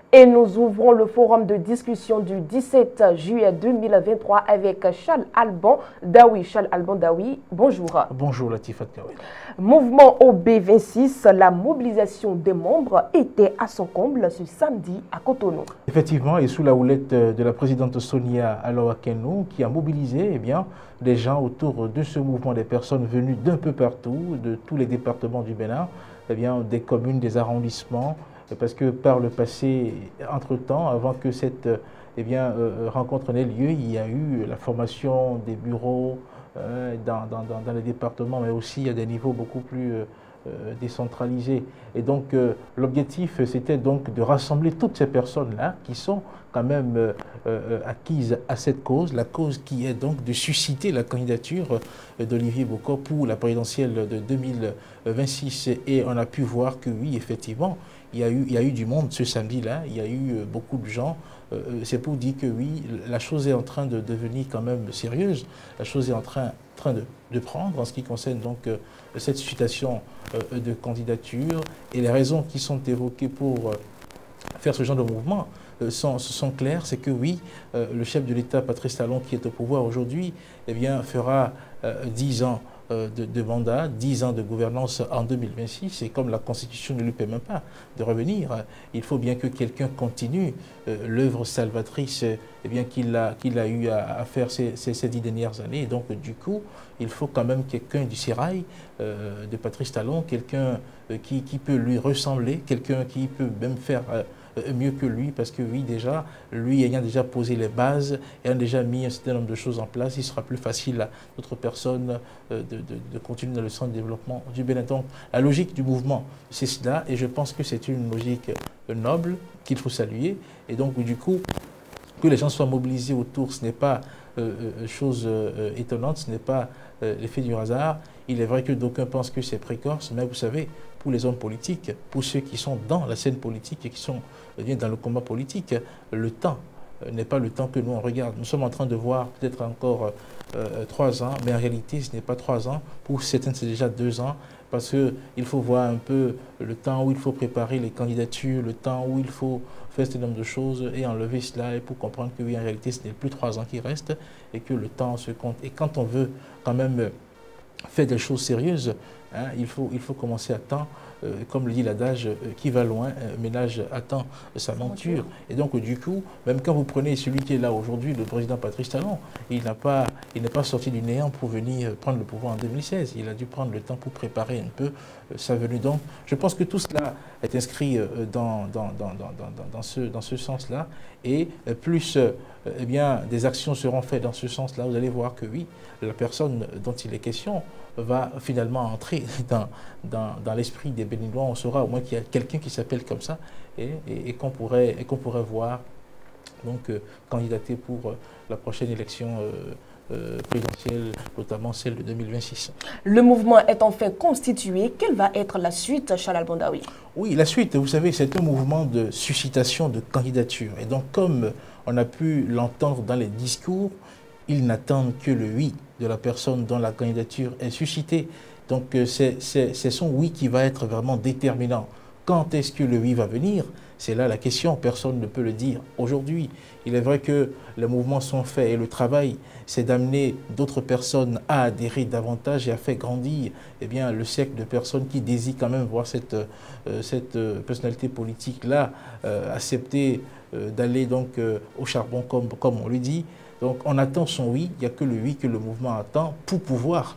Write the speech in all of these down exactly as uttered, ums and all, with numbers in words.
Et nous ouvrons le forum de discussion du dix-sept juillet deux mille vingt-trois avec Charles Alban Daoui. Charles Alban Daoui, bonjour. Bonjour Latifat Kawel. Mouvement O B vingt-six, la mobilisation des membres était à son comble ce samedi à Cotonou. Effectivement, et sous la houlette de la présidente Sonia Aloakenou, qui a mobilisé eh bien, les gens autour de ce mouvement, des personnes venues d'un peu partout, de tous les départements du Bénin, eh bien, des communes, des arrondissements, parce que par le passé, entre-temps, avant que cette eh bien, euh, rencontre n'ait lieu, il y a eu la formation des bureaux euh, dans, dans, dans, dans les départements, mais aussi à des niveaux beaucoup plus euh, euh, décentralisés. Et donc, euh, l'objectif, c'était donc de rassembler toutes ces personnes-là qui sont quand même euh, euh, acquises à cette cause, la cause qui est donc de susciter la candidature d'Olivier Boko pour la présidentielle de deux mille vingt-six. Et on a pu voir que oui, effectivement, Il y, a eu, il y a eu du monde ce samedi-là, il y a eu beaucoup de gens. Euh, C'est pour dire que oui, la chose est en train de devenir quand même sérieuse. La chose est en train, train de, de prendre en ce qui concerne donc euh, cette situation euh, de candidature. Et les raisons qui sont évoquées pour euh, faire ce genre de mouvement euh, sont, sont claires. C'est que oui, euh, le chef de l'État, Patrice Talon, qui est au pouvoir aujourd'hui, eh bien, fera euh, dix ans De, de mandat, dix ans de gouvernance en deux mille vingt-six, et comme la Constitution ne lui permet pas de revenir, il faut bien que quelqu'un continue euh, l'œuvre salvatrice eh bien, qu'il a, qu'il a eu à, à faire ces, ces, ces dix dernières années. Et donc, du coup, il faut quand même quelqu'un du sérail euh, de Patrice Talon, quelqu'un euh, qui, qui peut lui ressembler, quelqu'un qui peut même faire euh, mieux que lui, parce que oui, déjà, lui ayant déjà posé les bases, ayant déjà mis un certain nombre de choses en place, il sera plus facile à d'autres personnes de, de, de continuer dans le sens de développement du Bénin. Donc, la logique du mouvement, c'est cela, et je pense que c'est une logique noble qu'il faut saluer. Et donc, du coup, que les gens soient mobilisés autour, ce n'est pas euh, chose euh, étonnante, ce n'est pas euh, l'effet du hasard. Il est vrai que d'aucuns pensent que c'est précoce, mais vous savez, pour les hommes politiques, pour ceux qui sont dans la scène politique et qui sont bien dans le combat politique, le temps n'est pas le temps que nous on regarde. Nous sommes en train de voir peut-être encore euh, trois ans, mais en réalité ce n'est pas trois ans. Pour certains c'est déjà deux ans, parce qu'il faut voir un peu le temps où il faut préparer les candidatures, le temps où il faut faire ce nombre de choses et enlever cela, et pour comprendre que oui, en réalité ce n'est plus trois ans qui restent et que le temps se compte. Et quand on veut quand même faire des choses sérieuses, hein, il faut, il faut commencer à temps. Euh, comme le dit l'adage, euh, qui va loin, euh, ménage attend sa monture. Et donc, euh, du coup, même quand vous prenez celui qui est là aujourd'hui, le président Patrice Talon, il n'a pas, il n'est pas sorti du néant pour venir prendre le pouvoir en deux mille seize. Il a dû prendre le temps pour préparer un peu euh, sa venue. Donc, je pense que tout cela est inscrit euh, dans, dans, dans, dans, dans, dans ce, dans ce sens-là. Et euh, plus euh, eh bien, des actions seront faites dans ce sens-là, vous allez voir que oui, la personne dont il est question va finalement entrer dans, dans, dans l'esprit des Béninois. On saura au moins qu'il y a quelqu'un qui s'appelle comme ça et, et, et qu'on pourrait, et qu'on pourrait voir donc, euh, candidater pour euh, la prochaine élection euh, euh, présidentielle, notamment celle de deux mille vingt-six. Le mouvement est enfin constitué. Quelle va être la suite, Charles Alban Daoui? Oui, la suite, vous savez, c'est un mouvement de suscitation de candidature. Et donc, comme on a pu l'entendre dans les discours, ils n'attendent que le oui de la personne dont la candidature est suscitée. Donc c'est son oui qui va être vraiment déterminant. Quand est-ce que le oui va venir? C'est là la question, personne ne peut le dire aujourd'hui. Il est vrai que les mouvements sont faits et le travail, c'est d'amener d'autres personnes à adhérer davantage et à faire grandir eh bien, le cercle de personnes qui désirent quand même voir cette, euh, cette euh, personnalité politique-là euh, accepter euh, d'aller donc euh, au charbon comme, comme on le dit. Donc on attend son oui, il n'y a que le oui que le mouvement attend pour pouvoir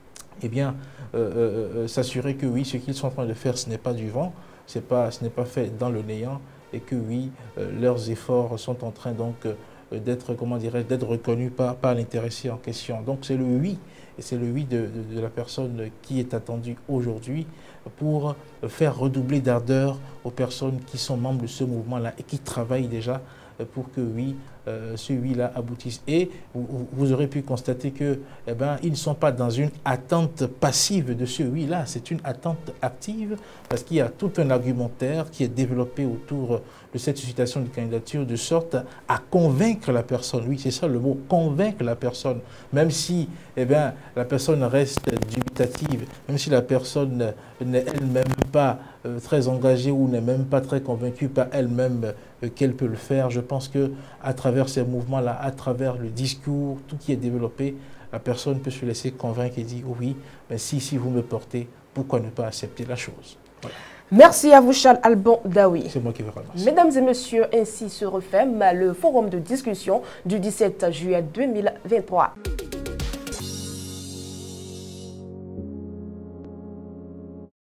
eh bien, euh, euh, s'assurer que oui, ce qu'ils sont en train de faire, ce n'est pas du vent, pas, ce n'est pas fait dans le néant, et que oui, euh, leurs efforts sont en train donc euh, d'être, comment dirais-je, d'être reconnus par, par l'intéressé en question. Donc c'est le oui, et c'est le oui de, de, de la personne qui est attendue aujourd'hui pour faire redoubler d'ardeur aux personnes qui sont membres de ce mouvement-là et qui travaillent déjà pour que oui, euh, ce oui-là aboutisse. Et vous, vous aurez pu constater que, eh ben, ils ne sont pas dans une attente passive de ce oui-là, c'est une attente active parce qu'il y a tout un argumentaire qui est développé autour de cette suscitation de candidature de sorte à convaincre la personne. Oui, c'est ça le mot, convaincre la personne. Même si eh bien, la personne reste dubitative, même si la personne n'est elle-même pas euh, très engagée ou n'est même pas très convaincue par elle-même euh, qu'elle peut le faire, je pense qu'à travers ces mouvements-là, à travers le discours, tout qui est développé, la personne peut se laisser convaincre et dire oui, mais si, si vous me portez, pourquoi ne pas accepter la chose? Voilà. Merci à vous, Charles Alban Daoui. C'est moi qui vous remercie. Mesdames et messieurs, ainsi se referme le forum de discussion du dix-sept juillet deux mille vingt-trois.